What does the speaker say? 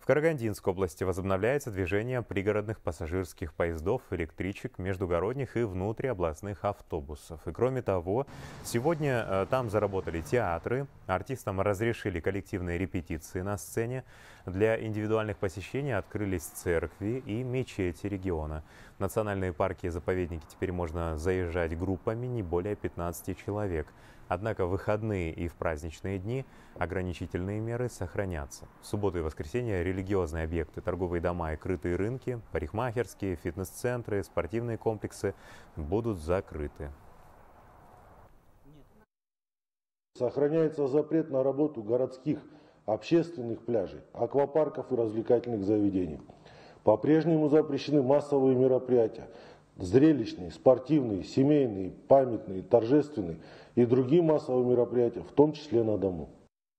Карагандинской области возобновляется движение пригородных пассажирских поездов, электричек, междугородних и внутриобластных автобусов. И кроме того, сегодня там заработали театры, артистам разрешили коллективные репетиции на сцене. Для индивидуальных посещений открылись церкви и мечети региона. В национальные парки и заповедники теперь можно заезжать группами не более 15 человек. Однако в выходные и в праздничные дни ограничительные меры сохранятся. В субботу и воскресенье религиозные объекты, торговые дома и крытые рынки, парикмахерские, фитнес-центры, спортивные комплексы будут закрыты. Сохраняется запрет на работу городских общественных пляжей, аквапарков и развлекательных заведений. По-прежнему запрещены массовые мероприятия, зрелищные, спортивные, семейные, памятные, торжественные и другие массовые мероприятия, в том числе на дому.